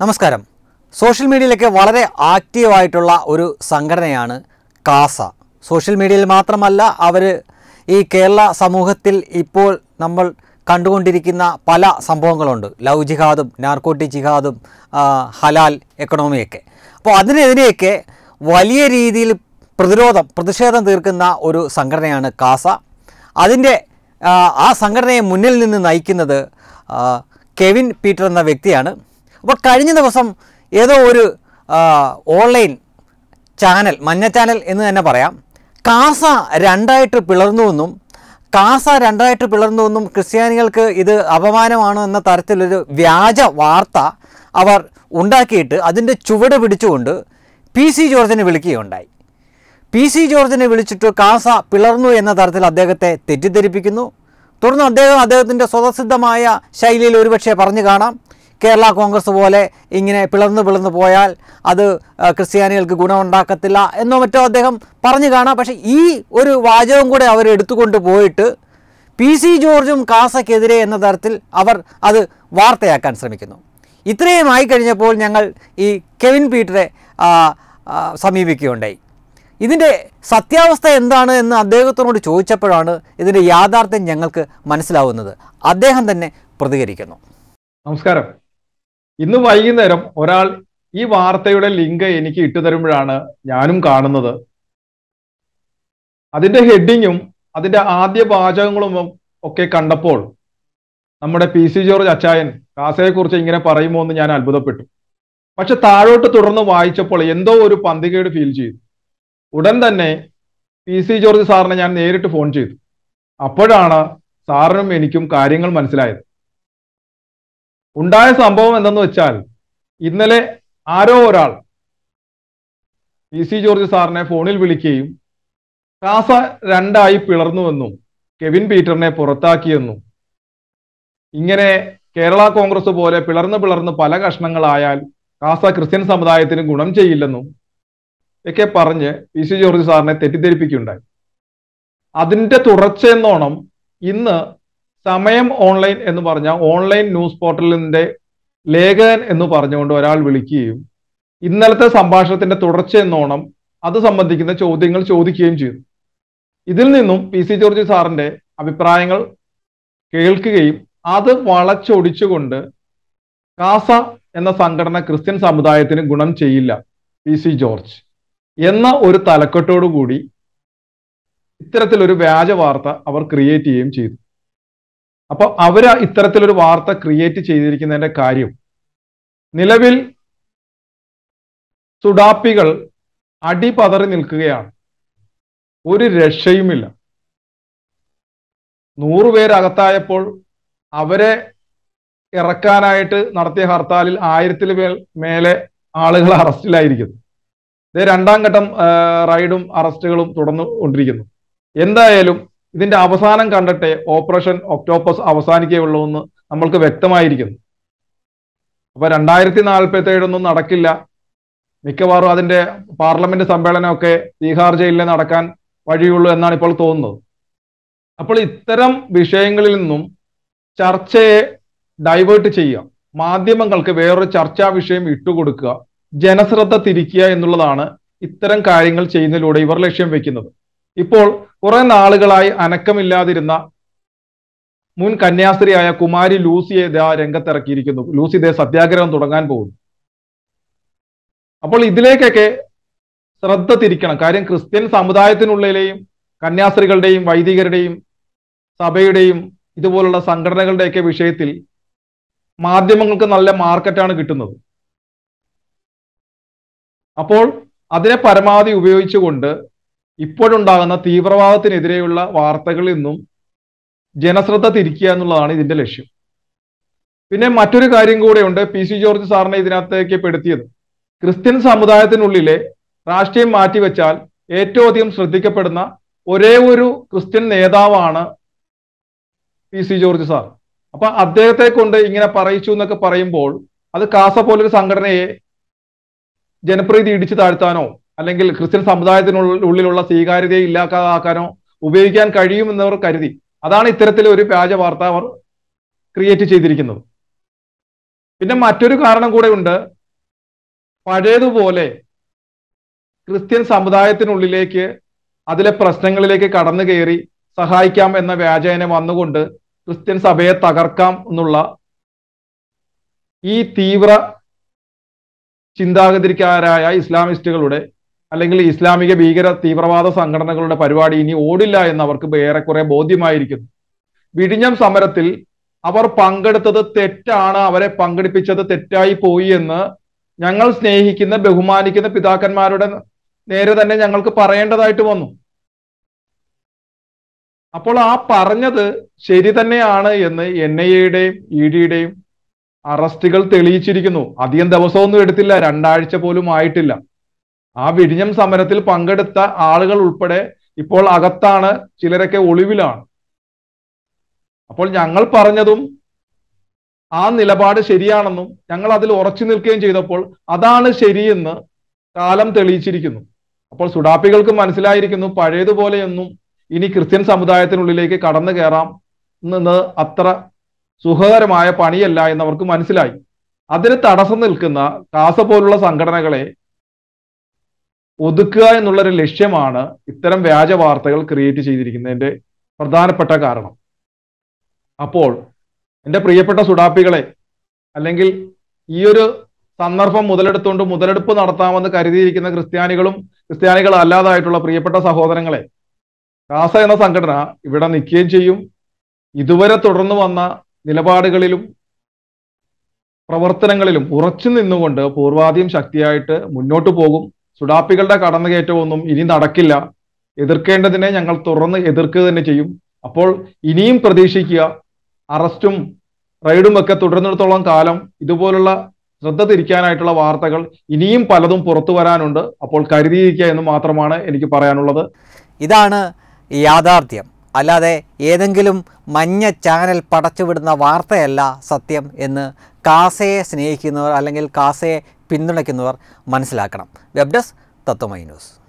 നമസ്കാരം. സോഷ്യൽ മീഡിയയിലൊക്കെ വളരെ ആക്റ്റീവായിട്ടുള്ള ഒരു സംഘടനയാണ് കാസ. സോഷ്യൽ മീഡിയയിൽ മാത്രമല്ല, അവർ ഈ കേരള സമൂഹത്തിൽ ഇപ്പോൾ നമ്മൾ കണ്ടുകൊണ്ടിരിക്കുന്ന പല സംഭവങ്ങളുണ്ട്. ലവ് ജിഹാദും നാർക്കോട്ടിക് ജിഹാദും ഹലാൽ എക്കണോമിയൊക്കെ. അപ്പോൾ അതിനെതിരെയൊക്കെ വലിയ രീതിയിൽ പ്രതിഷേധം തീർക്കുന്ന ഒരു സംഘടനയാണ് കാസ. അതിൻ്റെ ആ സംഘടനയെ മുന്നിൽ നിന്ന് നയിക്കുന്നത് കെവിൻ പീറ്റർ എന്ന വ്യക്തിയാണ്. അപ്പോൾ കഴിഞ്ഞ ദിവസം ഏതോ ഒരു ഓൺലൈൻ ചാനൽ, മഞ്ഞ ചാനൽ എന്ന് തന്നെ പറയാം, കാസ രണ്ടായിട്ട് പിളർന്നുവെന്നും ക്രിസ്ത്യാനികൾക്ക് ഇത് അപമാനമാണ് എന്ന തരത്തിലൊരു വ്യാജ വാർത്ത അവർ ഉണ്ടാക്കിയിട്ട് അതിൻ്റെ ചുവട് പിടിച്ചുകൊണ്ട് PC ജോർജിനെ വിളിക്കുകയുണ്ടായി. PC ജോർജിനെ വിളിച്ചിട്ട് കാസ പിളർന്നു എന്ന തരത്തിൽ അദ്ദേഹത്തെ തെറ്റിദ്ധരിപ്പിക്കുന്നു. തുടർന്ന് അദ്ദേഹത്തിൻ്റെ സ്വതസിദ്ധമായ ശൈലിയിൽ ഒരുപക്ഷെ പറഞ്ഞു കാണാം, കേരള കോൺഗ്രസ് പോലെ ഇങ്ങനെ പിളർന്നു പോയാൽ അത് ക്രിസ്ത്യാനികൾക്ക് ഗുണമുണ്ടാക്കത്തില്ല എന്നോ മറ്റോ അദ്ദേഹം പറഞ്ഞു കാണാം. പക്ഷേ ഈ ഒരു വാചകം കൂടെ അവർ എടുത്തുകൊണ്ട് പോയിട്ട് PC ജോർജും കാസയ്ക്കെതിരെ എന്ന തരത്തിൽ അവർ അത് വാർത്തയാക്കാൻ ശ്രമിക്കുന്നു. ഇത്രയും ആയിക്കഴിഞ്ഞപ്പോൾ ഞങ്ങൾ ഈ കെവിൻ പീറ്ററെ സമീപിക്കുകയുണ്ടായി. ഇതിൻ്റെ സത്യാവസ്ഥ എന്താണ് എന്ന് അദ്ദേഹത്തിനോട് ചോദിച്ചപ്പോഴാണ് ഇതിൻ്റെ യാഥാർത്ഥ്യം ഞങ്ങൾക്ക് മനസ്സിലാവുന്നത്. അദ്ദേഹം തന്നെ പ്രതികരിക്കുന്നു. നമസ്കാരം. ഇന്ന് വൈകുന്നേരം ഒരാൾ ഈ വാർത്തയുടെ ലിങ്ക് എനിക്ക് ഇട്ടുതരുമ്പോഴാണ് ഞാനും കാണുന്നത്. അതിന്റെ ഹെഡിങ്ങും അതിന്റെ ആദ്യ വാചകങ്ങളും ഒക്കെ കണ്ടപ്പോൾ നമ്മുടെ PC ജോർജ് അച്ചായൻ കാസയെക്കുറിച്ച് ഇങ്ങനെ പറയുമോ എന്ന് ഞാൻ അത്ഭുതപ്പെട്ടു. പക്ഷെ താഴോട്ട് തുടർന്ന് വായിച്ചപ്പോൾ എന്തോ ഒരു പന്തികേട് ഫീൽ ചെയ്തു. ഉടൻ തന്നെ PC ജോർജ് സാറിനെ ഞാൻ നേരിട്ട് ഫോൺ ചെയ്തു. അപ്പോഴാണ് സാറിനും എനിക്കും കാര്യങ്ങൾ മനസ്സിലായത്. ഉണ്ടായ സംഭവം എന്തെന്ന് വെച്ചാൽ, ഇന്നലെ ആരോ ഒരാൾ PC ജോർജ് സാറിനെ ഫോണിൽ വിളിക്കുകയും കാസ രണ്ടായി പിളർന്നുവെന്നും കെവിൻ പീറ്ററിനെ പുറത്താക്കിയെന്നും ഇങ്ങനെ കേരള കോൺഗ്രസ് പോലെ പിളർന്ന് പല കഷ്ണങ്ങളായാൽ കാസ ക്രിസ്ത്യൻ സമുദായത്തിന് ഗുണം ചെയ്യില്ലെന്നും ഒക്കെ പറഞ്ഞ് PC ജോർജ് സാറിനെ തെറ്റിദ്ധരിപ്പിക്കുകയുണ്ടായി. അതിന്റെ തുടർച്ചയെന്നോണം ഇന്ന് സമയം ഓൺലൈൻ എന്ന് പറഞ്ഞ ഓൺലൈൻ ന്യൂസ് പോർട്ടലിന്റെ ലേഖകൻ എന്ന് പറഞ്ഞുകൊണ്ട് ഒരാൾ വിളിക്കുകയും ഇന്നലത്തെ സംഭാഷണത്തിന്റെ തുടർച്ചയെന്നോണം അത് സംബന്ധിക്കുന്ന ചോദ്യങ്ങൾ ചോദിക്കുകയും ചെയ്തു. ഇതിൽ നിന്നും PC ജോർജ് സാറിന്റെ അഭിപ്രായങ്ങൾ കേൾക്കുകയും അത് വളച്ചൊടിച്ചുകൊണ്ട് കാസ എന്ന സംഘടന ക്രിസ്ത്യൻ സമുദായത്തിന് ഗുണം ചെയ്യില്ല PC ജോർജ് എന്ന ഒരു തലക്കെട്ടോടു കൂടി ഇത്തരത്തിലൊരു വ്യാജ വാർത്ത അവർ ക്രിയേറ്റ് ചെയ്യുകയും ചെയ്തു. അപ്പൊ അവര് ഇത്തരത്തിലൊരു വാർത്ത ക്രിയേറ്റ് ചെയ്തിരിക്കുന്നതിന്റെ കാര്യം, നിലവിൽ സുഡാപ്പികൾ അടിപതറി നിൽക്കുകയാണ്. ഒരു രക്ഷയുമില്ല. 100 പേര് അകത്തായപ്പോൾ അവരെ ഇറക്കാനായിട്ട് നടത്തിയ ഹർത്താലിൽ 1000 മേലെ ആളുകൾ അറസ്റ്റിലായിരിക്കുന്നു. രണ്ടാം ഘട്ടം റൈഡും അറസ്റ്റുകളും തുടർന്നു കൊണ്ടിരിക്കുന്നു. എന്തായാലും ഇതിന്റെ അവസാനം കണ്ടിട്ട് ഓപ്പറേഷൻ ഒക്ടോപ്പസ് അവസാനിക്കുകയുള്ളൂ എന്ന് നമ്മൾക്ക് വ്യക്തമായിരിക്കുന്നു. അപ്പൊ 2047 നടക്കില്ല. മിക്കവാറും അതിന്റെ പാർലമെന്റ് സമ്മേളനമൊക്കെ തീഹാർ ജയിലിൽ നടക്കാൻ വഴിയുള്ളൂ എന്നാണ് ഇപ്പോൾ തോന്നുന്നത്. അപ്പോൾ ഇത്തരം വിഷയങ്ങളിൽ നിന്നും ചർച്ചയെ ഡൈവേർട്ട് ചെയ്യുക, മാധ്യമങ്ങൾക്ക് വേറൊരു ചർച്ചാ വിഷയം ഇട്ടുകൊടുക്കുക, ജനശ്രദ്ധ തിരിക്കുക എന്നുള്ളതാണ് ഇത്തരം കാര്യങ്ങൾ ചെയ്യുന്നതിലൂടെ ഇവർ ലക്ഷ്യം വെക്കുന്നത്. ഇപ്പോൾ കുറെ നാളുകളായി അനക്കമില്ലാതിരുന്ന മുൻ കന്യാസ്ത്രീയായ കുമാരി ലൂസിയെ രംഗത്തിറക്കിയിരിക്കുന്നു. ലൂസി സത്യാഗ്രഹം തുടങ്ങാൻ പോകുന്നു. അപ്പോൾ ഇതിലേക്കൊക്കെ ശ്രദ്ധ തിരിക്കണം. കാര്യം ക്രിസ്ത്യൻ സമുദായത്തിനുള്ളിലെയും കന്യാസ്ത്രീകളുടെയും വൈദികരുടെയും സഭയുടെയും ഇതുപോലുള്ള സംഘടനകളുടെയൊക്കെ വിഷയത്തിൽ മാധ്യമങ്ങൾക്ക് നല്ല മാർക്കറ്റാണ് കിട്ടുന്നത്. അപ്പോൾ അതിനെ പരമാവധി ഉപയോഗിച്ചുകൊണ്ട് ഇപ്പോഴുണ്ടാകുന്ന തീവ്രവാദത്തിനെതിരെയുള്ള വാർത്തകളിൽ നിന്നും ജനശ്രദ്ധ തിരിക്കുക എന്നുള്ളതാണ് ഇതിന്റെ ലക്ഷ്യം. പിന്നെ മറ്റൊരു കാര്യം കൂടെയുണ്ട്. PC ജോർജ് സാറിനെ ഇതിനകത്തേക്ക് പെടുത്തിയത്, ക്രിസ്ത്യൻ സമുദായത്തിനുള്ളിലെ രാഷ്ട്രീയം മാറ്റിവെച്ചാൽ ഏറ്റവും അധികം ശ്രദ്ധിക്കപ്പെടുന്ന ഒരേ ഒരു ക്രിസ്ത്യൻ നേതാവാണ് PC ജോർജ് സാർ. അപ്പൊ അദ്ദേഹത്തെ കൊണ്ട് ഇങ്ങനെ പറയിച്ചു എന്നൊക്കെ പറയുമ്പോൾ അത് കാസ പോലൊരു സംഘടനയെ ജനപ്രീതി ഇടിച്ചു താഴ്ത്താനോ അല്ലെങ്കിൽ ക്രിസ്ത്യൻ സമുദായത്തിനുള്ളിലുള്ള സ്വീകാര്യതയെ ഇല്ലാതാക്കാനോ ഉപയോഗിക്കാൻ കഴിയുമെന്നവർ കരുതി. അതാണ് ഇത്തരത്തിലൊരു വ്യാജ വാർത്ത അവർ ക്രിയേറ്റ് ചെയ്തിരിക്കുന്നത്. പിന്നെ മറ്റൊരു കാരണം കൂടെ ഉണ്ട്. പഴയതുപോലെ ക്രിസ്ത്യൻ സമുദായത്തിനുള്ളിലേക്ക് അതിലെ പ്രശ്നങ്ങളിലേക്ക് കടന്നു കയറി സഹായിക്കാം എന്ന വ്യാജേന വന്നുകൊണ്ട് ക്രിസ്ത്യൻ സഭയെ തകർക്കാം എന്നുള്ള ഈ തീവ്ര ചിന്താഗതിക്കാരായ ഇസ്ലാമിസ്റ്റുകളുടെ അല്ലെങ്കിൽ ഇസ്ലാമിക ഭീകര തീവ്രവാദ സംഘടനകളുടെ പരിപാടി ഇനി ഓടില്ല എന്ന് അവർക്ക് ഏറെക്കുറെ ബോധ്യമായിരിക്കുന്നു. വിഴിഞ്ഞം സമരത്തിൽ അവർ പങ്കെടുത്തത് തെറ്റാണ്, അവരെ പങ്കെടുപ്പിച്ചത് തെറ്റായി പോയി എന്ന് ഞങ്ങൾ സ്നേഹിക്കുന്ന ബഹുമാനിക്കുന്ന പിതാക്കന്മാരുടെ നേരെ തന്നെ ഞങ്ങൾക്ക് പറയേണ്ടതായിട്ട് വന്നു. അപ്പോൾ ആ പറഞ്ഞത് ശരി തന്നെയാണ് എന്ന് NIA-യുടെയും ED-യുടെയും അറസ്റ്റുകൾ തെളിയിച്ചിരിക്കുന്നു. അധികം ദിവസമൊന്നും എടുത്തില്ല, 2 ആഴ്ച പോലും ആയിട്ടില്ല. ആ വിഴിഞ്ഞം സമരത്തിൽ പങ്കെടുത്ത ആളുകൾ ഉൾപ്പെടെ ഇപ്പോൾ അകത്താണ്, ചിലരൊക്കെ ഒളിവിലാണ്. അപ്പോൾ ഞങ്ങൾ പറഞ്ഞതും ആ നിലപാട് ശരിയാണെന്നും ഞങ്ങൾ അതിൽ ഉറച്ചു നിൽക്കുകയും ചെയ്തപ്പോൾ അതാണ് ശരിയെന്ന് കാലം തെളിയിച്ചിരിക്കുന്നു. അപ്പോൾ സുഡാപ്പികൾക്ക് മനസ്സിലായിരിക്കുന്നു പഴയതുപോലെയൊന്നും ഇനി ക്രിസ്ത്യൻ സമുദായത്തിനുള്ളിലേക്ക് കടന്നു കയറാം എന്നത് അത്ര സുഖകരമായ പണിയല്ല എന്നവർക്ക് മനസ്സിലായി. അതിന് തടസ്സം നിൽക്കുന്ന കാസ പോലുള്ള സംഘടനകളെ ഒതുക്കുക എന്നുള്ളൊരു ലക്ഷ്യമാണ് ഇത്തരം വ്യാജ വാർത്തകൾ ക്രിയേറ്റ് ചെയ്തിരിക്കുന്നതിന്റെ പ്രധാനപ്പെട്ട കാരണം. അപ്പോൾ എൻ്റെ പ്രിയപ്പെട്ട സുഡാപ്പികളെ, അല്ലെങ്കിൽ ഈ ഒരു സന്ദർഭം മുതലെടുപ്പ് നടത്താമെന്ന് കരുതിയിരിക്കുന്ന ക്രിസ്ത്യാനികൾ അല്ലാതായിട്ടുള്ള പ്രിയപ്പെട്ട സഹോദരങ്ങളെ, കാസ എന്ന സംഘടന ഇവിടെ നിൽക്കുകയും ചെയ്യും. ഇതുവരെ തുടർന്നു വന്ന നിലപാടുകളിലും പ്രവർത്തനങ്ങളിലും ഉറച്ചു നിന്നുകൊണ്ട് പൂർവാധികം ശക്തിയായിട്ട് മുന്നോട്ട് പോകും. സുഡാപ്പികളുടെ കടന്നുകയറ്റമൊന്നും ഇനി നടക്കില്ല. എതിർക്കേണ്ടതിനെ ഞങ്ങൾ തുറന്ന് എതിർക്കുക തന്നെ ചെയ്യും. അപ്പോൾ ഇനിയും പ്രതീക്ഷിക്കുക, അറസ്റ്റും റെയ്ഡും ഒക്കെ തുടരുന്നിടത്തോളം കാലം ഇതുപോലുള്ള ശ്രദ്ധ തിരിക്കാനായിട്ടുള്ള വാർത്തകൾ ഇനിയും പലതും പുറത്തു വരാനുണ്ട്. അപ്പോൾ കരുതിയിരിക്കുക എന്ന് മാത്രമാണ് എനിക്ക് പറയാനുള്ളത്. ഇതാണ് യാഥാർത്ഥ്യം, അല്ലാതെ ഏതെങ്കിലും മഞ്ഞ ചാനൽ പടച്ചുവിടുന്ന വാർത്തയല്ല സത്യം എന്ന് കാസയെ സ്നേഹിക്കുന്നവർ അല്ലെങ്കിൽ കാസയെ പിന്തുണയ്ക്കുന്നവർ മനസ്സിലാക്കണം. Web desk Tatwamayi news.